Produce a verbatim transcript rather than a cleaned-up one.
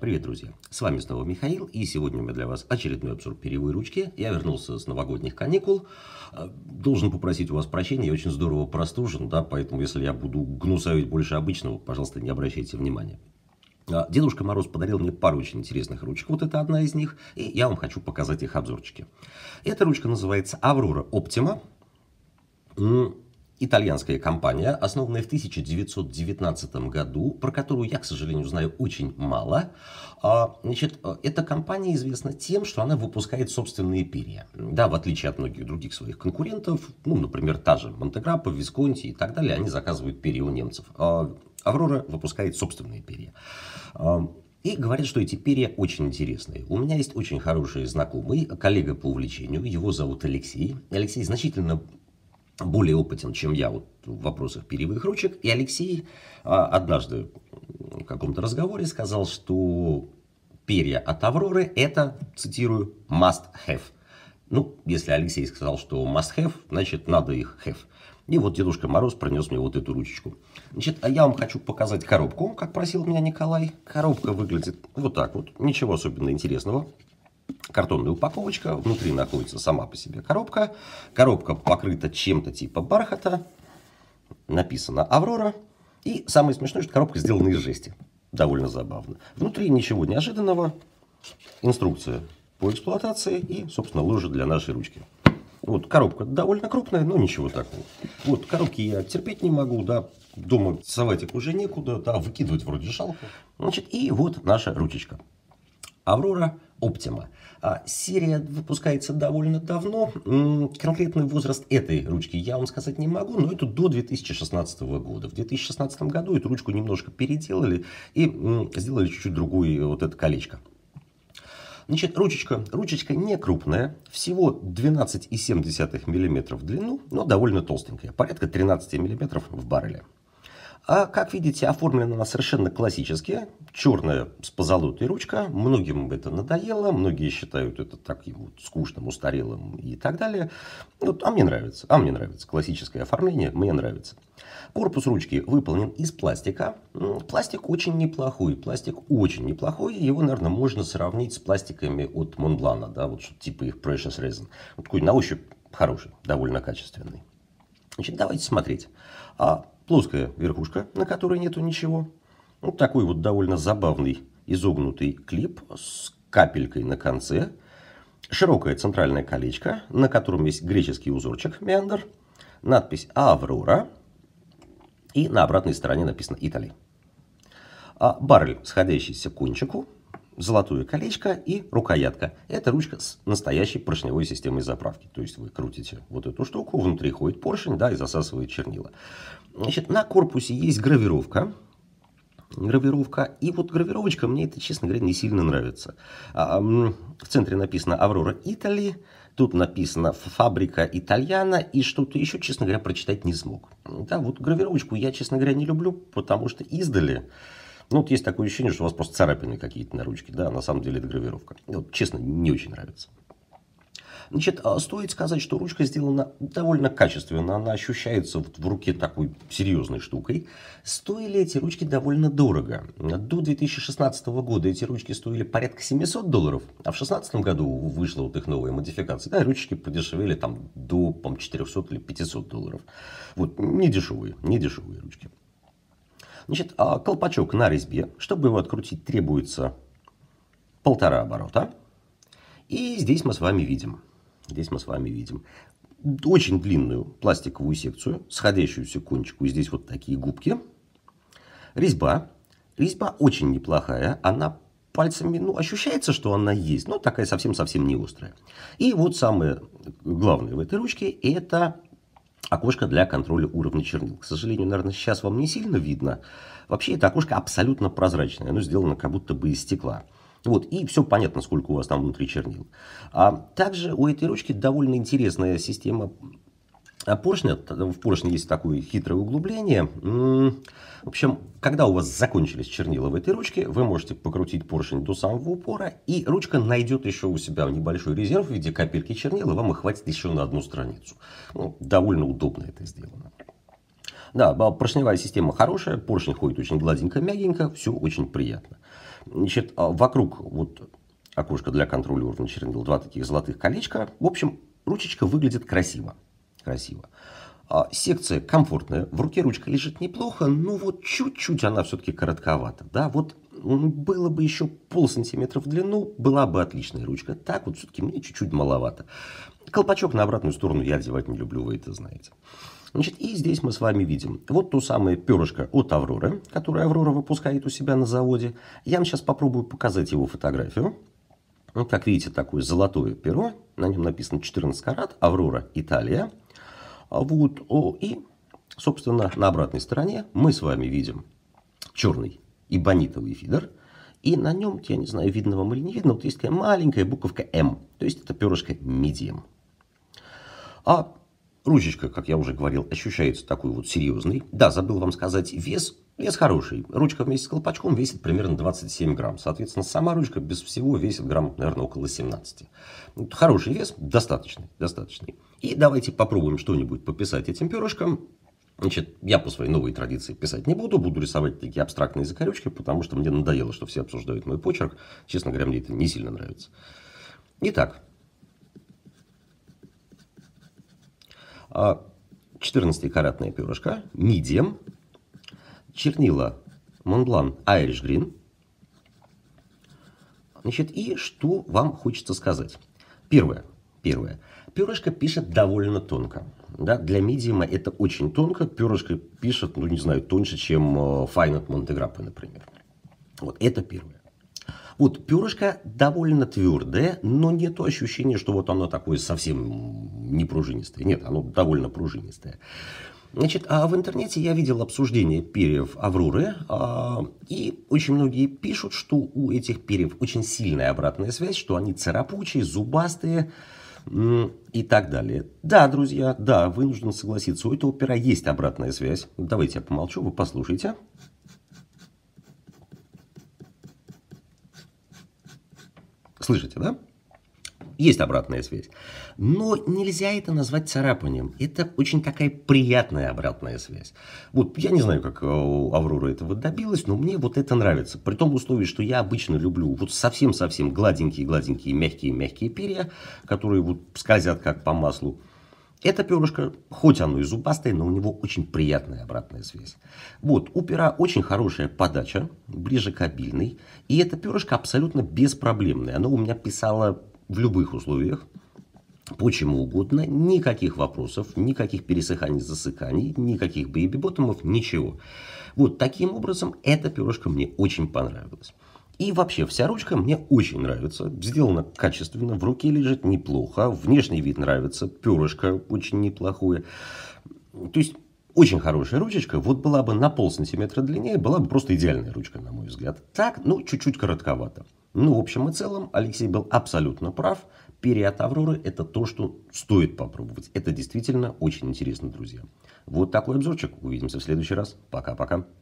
Привет, друзья! С вами снова Михаил, и сегодня у меня для вас очередной обзор перьевой ручки. Я вернулся с новогодних каникул. Должен попросить у вас прощения, я очень здорово простужен, да, поэтому если я буду гнусавить больше обычного, пожалуйста, не обращайте внимания. Дедушка Мороз подарил мне пару очень интересных ручек, вот это одна из них, и я вам хочу показать их обзорчики. Эта ручка называется Аврора Оптима. Итальянская компания, основанная в тысяча девятьсот девятнадцатом году, про которую я, к сожалению, знаю очень мало. Значит, эта компания известна тем, что она выпускает собственные перья. Да, в отличие от многих других своих конкурентов, ну, например, та же Монтеграппо, Висконти и так далее, они заказывают перья у немцев. А Аврора выпускает собственные перья. И говорят, что эти перья очень интересные. У меня есть очень хороший знакомый, коллега по увлечению, его зовут Алексей. Алексей значительно более опытен, чем я вот в вопросах перьевых ручек. И Алексей а, однажды в каком-то разговоре сказал, что перья от Авроры это, цитирую, must have. Ну, если Алексей сказал, что must have, значит надо их have. И вот Дедушка Мороз принес мне вот эту ручечку. Значит, а я вам хочу показать коробку, как просил меня Николай. Коробка выглядит вот так вот, ничего особенно интересного. Картонная упаковочка, внутри находится сама по себе коробка. Коробка покрыта чем-то типа бархата. Написано Аврора. И самое смешное, что коробка сделана из жести. Довольно забавно. Внутри ничего неожиданного. Инструкция по эксплуатации и, собственно, ложа для нашей ручки. Вот коробка довольно крупная, но ничего такого. Вот коробки я терпеть не могу, да. Дома совать их уже некуда, да, выкидывать вроде жалко. Значит, и вот наша ручечка. Аврора Оптима. Серия выпускается довольно давно. Конкретный возраст этой ручки я вам сказать не могу, но это до две тысячи шестнадцатого года. В две тысячи шестнадцатом году эту ручку немножко переделали и сделали чуть-чуть другое вот это колечко. Значит, ручечка, ручечка не крупная, всего двенадцать и семь десятых миллиметра в длину, но довольно толстенькая, порядка тринадцати миллиметров в барреле. А, как видите, оформлена она совершенно классически. Черная с позолотой ручка. Многим это надоело. Многие считают это таким вот скучным, устарелым и так далее. Вот, а мне нравится. А мне нравится. Классическое оформление мне нравится. Корпус ручки выполнен из пластика. Пластик очень неплохой. Пластик очень неплохой. Его, наверное, можно сравнить с пластиками от Монблана. Да, вот типа их Precious Resin. Вот такой на ощупь хороший, довольно качественный. Значит, давайте смотреть. А, плоская верхушка, на которой нету ничего. Вот такой вот довольно забавный изогнутый клип с капелькой на конце. Широкое центральное колечко, на котором есть греческий узорчик меандр. Надпись Аврора. И на обратной стороне написано Итали. А баррель, сходящийся к кончику. Золотое колечко и рукоятка. Это ручка с настоящей поршневой системой заправки. То есть вы крутите вот эту штуку, внутри ходит поршень, да, и засасывает чернила. Значит, на корпусе есть гравировка. Гравировка. И вот гравировочка мне это, честно говоря, не сильно нравится. В центре написано Аврора Итали. Тут написано Фабрика Итальяна. И что-то еще, честно говоря, прочитать не смог. Да, вот гравировочку я, честно говоря, не люблю, потому что издали... Ну, вот есть такое ощущение, что у вас просто царапины какие-то на ручке. Да, на самом деле это гравировка. Вот, честно, не очень нравится. Значит, стоит сказать, что ручка сделана довольно качественно. Она ощущается вот в руке такой серьезной штукой. Стоили эти ручки довольно дорого. До две тысячи шестнадцатого года эти ручки стоили порядка семисот долларов. А в две тысячи шестнадцатом году вышла вот их новая модификация. Да, ручки подешевели там до, по-моему, четырехсот или пятисот долларов. Вот, не дешевые, не дешевые ручки. Значит, колпачок на резьбе. Чтобы его открутить, требуется полтора оборота. И здесь мы с вами видим, здесь мы с вами видим очень длинную пластиковую секцию, сходящуюся к кончику. И здесь вот такие губки. Резьба. Резьба очень неплохая. Она пальцами, ну, ощущается, что она есть, но такая совсем-совсем не острая. И вот самое главное в этой ручке – это... окошко для контроля уровня чернил. К сожалению, наверное, сейчас вам не сильно видно. Вообще, это окошко абсолютно прозрачное. Оно сделано как будто бы из стекла. Вот, и все понятно, сколько у вас там внутри чернил. А также у этой ручки довольно интересная система поршня. В поршне есть такое хитрое углубление. В общем, когда у вас закончились чернила в этой ручке, вы можете покрутить поршень до самого упора, и ручка найдет еще у себя небольшой резерв в виде капельки чернила, и вам их хватит еще на одну страницу. Ну, довольно удобно это сделано. Да, поршневая система хорошая, поршень ходит очень гладенько, мягенько, все очень приятно. Значит, а вокруг вот окошка для контроля уровня чернил два таких золотых колечка. В общем, ручечка выглядит красиво. Красиво. А секция комфортная, в руке ручка лежит неплохо, но вот чуть-чуть она все-таки коротковата. Да, вот было бы еще пол сантиметра в длину, была бы отличная ручка. Так вот все-таки мне чуть-чуть маловато. Колпачок на обратную сторону я одевать не люблю, вы это знаете. Значит, и здесь мы с вами видим вот то самое перышко от Авроры, которое Аврора выпускает у себя на заводе. Я вам сейчас попробую показать его фотографию. Вот, как видите, такое золотое перо, на нем написано четырнадцать карат, Аврора, Италия. Вот, о, и, собственно, на обратной стороне мы с вами видим черный эбонитовый фидер. И на нем, я не знаю, видно вам или не видно, вот есть такая маленькая буковка М. То есть это перышко Medium. А ручечка, как я уже говорил, ощущается такой вот серьезный. Да, забыл вам сказать, вес, вес хороший. Ручка вместе с колпачком весит примерно двадцать семь грамм. Соответственно, сама ручка без всего весит грамм, наверное, около семнадцати. Хороший вес, достаточный, достаточный. И давайте попробуем что-нибудь пописать этим перышком. Значит, я по своей новой традиции писать не буду, буду рисовать такие абстрактные закорючки, потому что мне надоело, что все обсуждают мой почерк. Честно говоря, мне это не сильно нравится. Итак, четырнадцатикаратное перышко, Medium, чернила Montblanc Irish Green. Значит, и что вам хочется сказать? Первое. Первое. Перышко пишет довольно тонко. Да? Для медиума это очень тонко. Перышко пишет, ну не знаю, тоньше, чем Fine от Монтеграппо, например. Вот это первое. Вот перышко довольно твердое, но нет ощущения, что вот оно такое совсем не пружинистое. Нет, оно довольно пружинистое. Значит, а в интернете я видел обсуждение перьев Авроры, а, и очень многие пишут, что у этих перьев очень сильная обратная связь, что они царапучие, зубастые и так далее. Да, друзья, да, вынужден согласиться, у этого пера есть обратная связь. Давайте я помолчу, вы послушайте. Слышите, да? Есть обратная связь. Но нельзя это назвать царапанием. Это очень такая приятная обратная связь. Вот я не знаю, как Аврора этого добилась, но мне вот это нравится. При том условии, что я обычно люблю вот совсем-совсем гладенькие-гладенькие, мягкие-мягкие перья, которые вот скользят как по маслу. Это перышко, хоть оно и зубастое, но у него очень приятная обратная связь. Вот, у пера очень хорошая подача, ближе к обильной. И это перышко абсолютно беспроблемное. Оно у меня писало в любых условиях, почему угодно, никаких вопросов, никаких пересыханий, засыканий, никаких бэйби-боттомов, ничего. Вот таким образом это перышко мне очень понравилось. И вообще вся ручка мне очень нравится, сделана качественно, в руке лежит неплохо, внешний вид нравится, перышко очень неплохое. То есть очень хорошая ручечка, вот была бы на пол сантиметра длиннее, была бы просто идеальная ручка, на мой взгляд. Так, ну, чуть-чуть коротковато. Ну, в общем и целом, Алексей был абсолютно прав. Перья от Авроры – это то, что стоит попробовать. Это действительно очень интересно, друзья. Вот такой обзорчик. Увидимся в следующий раз. Пока-пока.